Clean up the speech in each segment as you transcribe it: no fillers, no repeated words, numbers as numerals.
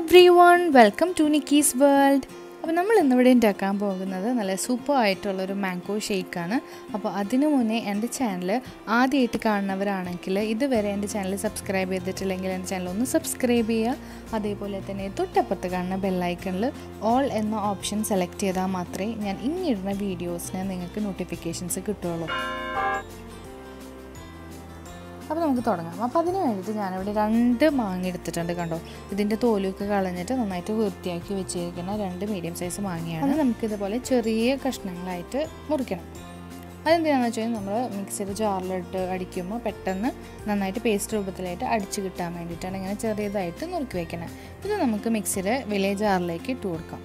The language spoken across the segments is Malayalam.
everyone, welcome to Nikki's World. അപ്പോൾ നമ്മൾ ഇന്നിവിടെ ഉണ്ടാക്കാൻ പോകുന്നത് നല്ല സൂപ്പർ ആയിട്ടുള്ളൊരു മാംഗോ ഷേക്കാണ്. അപ്പോൾ അതിനു മുന്നേ എൻ്റെ ചാനൽ ആദ്യമായിട്ട് കാണുന്നവരാണെങ്കിൽ ഇതുവരെ എൻ്റെ ചാനൽ സബ്സ്ക്രൈബ് ചെയ്തിട്ടില്ലെങ്കിൽ എൻ്റെ ചാനൽ ഒന്ന് സബ്സ്ക്രൈബ് ചെയ്യുക. അതേപോലെ തന്നെ തൊട്ടപ്പുറത്ത് കാണുന്ന ബെല്ലൈക്കണിൽ ഓൾ എന്ന ഓപ്ഷൻ സെലക്ട് ചെയ്താൽ മാത്രമേ ഞാൻ ഇന്നിടുന്ന വീഡിയോസിന് നിങ്ങൾക്ക് നോട്ടിഫിക്കേഷൻസ് കിട്ടുള്ളൂ. അപ്പോൾ നമുക്ക് തുടങ്ങാം. അപ്പോൾ അതിന് വേണ്ടിയിട്ട് ഞാനിവിടെ 2 മാങ്ങ എടുത്തിട്ടുണ്ട്. കണ്ടോ, ഇതിൻ്റെ തോലൊക്കെ കളഞ്ഞിട്ട് നന്നായിട്ട് വൃത്തിയാക്കി വെച്ചിരിക്കുന്ന 2 മീഡിയം സൈസ് മാങ്ങയാണ്. നമുക്കിതുപോലെ ചെറിയ കഷ്ണങ്ങളായിട്ട് മുറിക്കണം. അതെന്തിനാണെന്ന് വെച്ച് കഴിഞ്ഞാൽ നമ്മൾ മിക്സിയുടെ ജാറിലിട്ട് അടിക്കുമ്പോൾ പെട്ടെന്ന് നന്നായിട്ട് പേസ്റ്റ് രൂപത്തിലായിട്ട് അടിച്ച് കിട്ടാൻ വേണ്ടിയിട്ടാണ് ഇങ്ങനെ ചെറിയതായിട്ട് നുറുക്കി വയ്ക്കണം. ഇത് നമുക്ക് മിക്സിയുടെ വലിയ ജാറിലേക്ക് ഇട്ട് കൊടുക്കാം.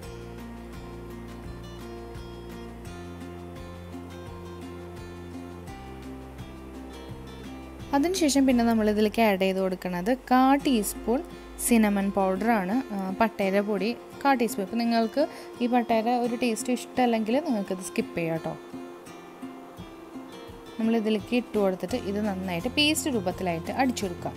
അതിനുശേഷം പിന്നെ നമ്മളിതിലേക്ക് ആഡ് ചെയ്ത് കൊടുക്കുന്നത് 1/4 ടീസ്പൂൺ സിനമൺ പൗഡറാണ്. പട്ടയുടെ പൊടി 1/4 ടീസ്പൂൺ. ഇപ്പോൾ നിങ്ങൾക്ക് ഈ പട്ടയുടെ ഒരു ടേസ്റ്റ് ഇഷ്ടമല്ലെങ്കിൽ നിങ്ങൾക്കിത് സ്കിപ്പ് ചെയ്യാം കേട്ടോ. നമ്മളിതിലേക്ക് ഇട്ട് കൊടുത്തിട്ട് ഇത് നന്നായിട്ട് പേസ്റ്റ് രൂപത്തിലായിട്ട് അടിച്ചെടുക്കാം.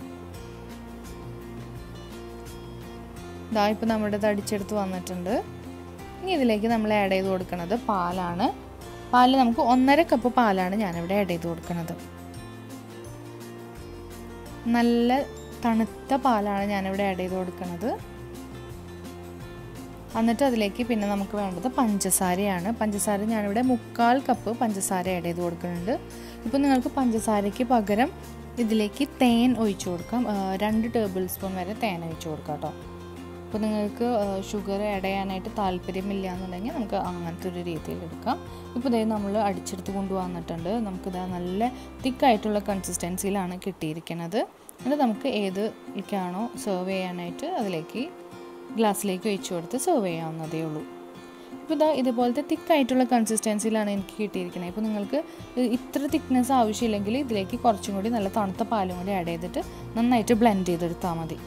ഇതാ ഇപ്പോൾ നമ്മുടെ ഇത് അടിച്ചെടുത്ത് വന്നിട്ടുണ്ട്. ഇനി ഇതിലേക്ക് നമ്മൾ ആഡ് ചെയ്ത് കൊടുക്കുന്നത് പാലാണ്. പാല് നമുക്ക് 1.5 കപ്പ് പാലാണ് ഞാനിവിടെ ആഡ് ചെയ്ത് കൊടുക്കുന്നത്. നല്ല തണുത്ത പാലാണ് ഞാനിവിടെ ആഡ് ചെയ്ത് കൊടുക്കുന്നത്. എന്നിട്ട് അതിലേക്ക് പിന്നെ നമുക്ക് വേണ്ടത് പഞ്ചസാരയാണ്. പഞ്ചസാര ഞാനിവിടെ 1/4 കപ്പ് പഞ്ചസാര ആഡ് ചെയ്ത് കൊടുക്കുന്നുണ്ട്. ഇപ്പോൾ നിങ്ങൾക്ക് പഞ്ചസാരയ്ക്ക് പകരം ഇതിലേക്ക് തേൻ ഒഴിച്ചു കൊടുക്കാം. 2 ടേബിൾ സ്പൂൺ വരെ തേൻ ഒഴിച്ചു കൊടുക്കാം കേട്ടോ. അപ്പോൾ നിങ്ങൾക്ക് ഷുഗർ ആഡ് ചെയ്യാനായിട്ട് താല്പര്യമില്ല എന്നുണ്ടെങ്കിൽ നമുക്ക് അങ്ങനത്തെ ഒരു രീതിയിൽ എടുക്കാം. ഇപ്പോൾ ഇതേ നമ്മൾ അടിച്ചെടുത്ത് കൊണ്ടുവന്നിട്ടുണ്ട്. നമുക്കിത് നല്ല തിക്കായിട്ടുള്ള കൺസിസ്റ്റൻസിയിലാണ് കിട്ടിയിരിക്കുന്നത്. എന്നിട്ട് നമുക്ക് ഏതിലേക്കാണോ സെർവ് ചെയ്യാനായിട്ട് അതിലേക്ക് ഗ്ലാസ്സിലേക്ക് ഒഴിച്ചു കൊടുത്ത് സെർവ് ചെയ്യാവുന്നതേ ഉള്ളൂ. ഇപ്പോൾ ഇതുപോലത്തെ തിക്കായിട്ടുള്ള കൺസിസ്റ്റൻസിയിലാണ് എനിക്ക് കിട്ടിയിരിക്കുന്നത്. ഇപ്പോൾ നിങ്ങൾക്ക് ഇത്ര തിക്നെസ് ആവശ്യമില്ലെങ്കിൽ ഇതിലേക്ക് കുറച്ചും കൂടി നല്ല തണുത്ത പാലും കൂടി ആഡ് ചെയ്തിട്ട് നന്നായിട്ട് ബ്ലെൻഡ് ചെയ്തെടുത്താൽ മതി.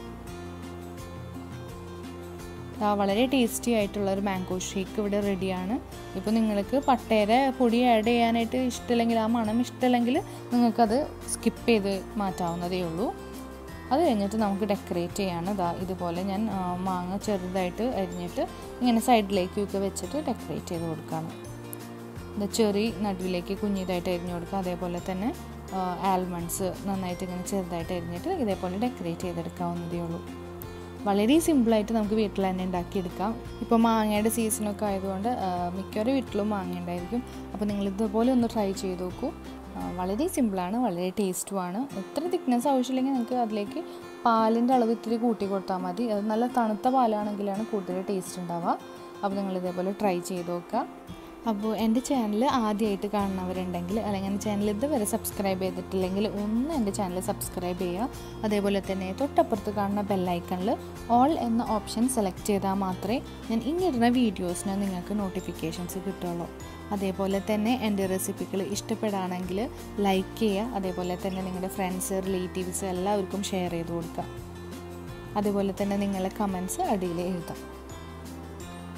വളരെ ടേസ്റ്റി ആയിട്ടുള്ള ഒരു മാംഗോ ഷേക്ക് ഇവിടെ റെഡിയാണ്. ഇപ്പോൾ നിങ്ങൾക്ക് പട്ടയുടെ പൊടി ആഡ് ചെയ്യാനായിട്ട് ഇഷ്ടമില്ലെങ്കിൽ, ആ മണം ഇഷ്ടമില്ലെങ്കിൽ നിങ്ങൾക്കത് സ്കിപ്പ് ചെയ്ത് മാറ്റാവുന്നതേ ഉള്ളൂ. അത് കഴിഞ്ഞിട്ട് നമുക്ക് ഡെക്കറേറ്റ് ചെയ്യാണ്. ഇതുപോലെ ഞാൻ മാങ്ങ ചെറുതായിട്ട് അരിഞ്ഞിട്ട് ഇങ്ങനെ സൈഡിലേക്കൊക്കെ വെച്ചിട്ട് ഡെക്കറേറ്റ് ചെയ്ത് കൊടുക്കുകയാണ്. ചെറി നടുവിലേക്ക് കുഞ്ഞിതായിട്ട് അരിഞ്ഞു കൊടുക്കുക. അതേപോലെ തന്നെ ആൽമണ്ട്സ് നന്നായിട്ട് ഇങ്ങനെ ചെറുതായിട്ട് അരിഞ്ഞിട്ട് ഇതേപോലെ ഡെക്കറേറ്റ് ചെയ്തെടുക്കാവുന്നതേ ഉള്ളൂ. വളരെ സിമ്പിളായിട്ട് നമുക്ക് വീട്ടിൽ തന്നെ ഉണ്ടാക്കിയെടുക്കാം. ഇപ്പോൾ മാങ്ങയുടെ സീസണൊക്കെ ആയതുകൊണ്ട് മിക്കവരുടെ വീട്ടിലും മാങ്ങ ഉണ്ടായിരിക്കും. അപ്പോൾ നിങ്ങളിതുപോലെ ഒന്ന് ട്രൈ ചെയ്ത് നോക്കൂ. വളരെ സിമ്പിളാണ്, വളരെ ടേസ്റ്റുമാണ്. എത്ര തിക്നെസ് ആവശ്യമില്ലെങ്കിൽ നിങ്ങൾക്ക് അതിലേക്ക് പാലിൻ്റെ അളവ് ഇത്തിരി കൂട്ടി കൊടുത്താൽ മതി. അത് നല്ല തണുത്ത പാലാണെങ്കിലാണ് കൂടുതൽ ടേസ്റ്റ് ഉണ്ടാവുക. അപ്പോൾ നിങ്ങളിതേപോലെ ട്രൈ ചെയ്ത് നോക്കുക. അപ്പോൾ എൻ്റെ ചാനൽ ആദ്യമായിട്ട് കാണുന്നവരുണ്ടെങ്കിൽ, അല്ലെങ്കിൽ എൻ്റെ ചാനൽ ഇതുവരെ സബ്സ്ക്രൈബ് ചെയ്തിട്ടില്ലെങ്കിൽ ഒന്ന് എൻ്റെ ചാനൽ സബ്സ്ക്രൈബ് ചെയ്യുക. അതേപോലെ തന്നെ തൊട്ടപ്പുറത്ത് കാണുന്ന ബെല്ലൈക്കണിൽ ഓൾ എന്ന ഓപ്ഷൻ സെലക്ട് ചെയ്താൽ മാത്രമേ ഞാൻ ഇങ്ങിടുന്ന വീഡിയോസിന് നിങ്ങൾക്ക് നോട്ടിഫിക്കേഷൻസ് കിട്ടുള്ളൂ. അതേപോലെ തന്നെ എൻ്റെ റെസിപ്പികൾ ഇഷ്ടപ്പെടുകയാണെങ്കിൽ ലൈക്ക് ചെയ്യുക. അതേപോലെ തന്നെ നിങ്ങളുടെ ഫ്രണ്ട്സ്, റിലേറ്റീവ്സ് എല്ലാവർക്കും ഷെയർ ചെയ്ത് കൊടുക്കുക. അതേപോലെ തന്നെ നിങ്ങളുടെ കമൻറ്റ്സ് അടിയിൽ എഴുതാം.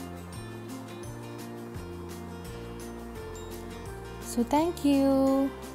So thank you.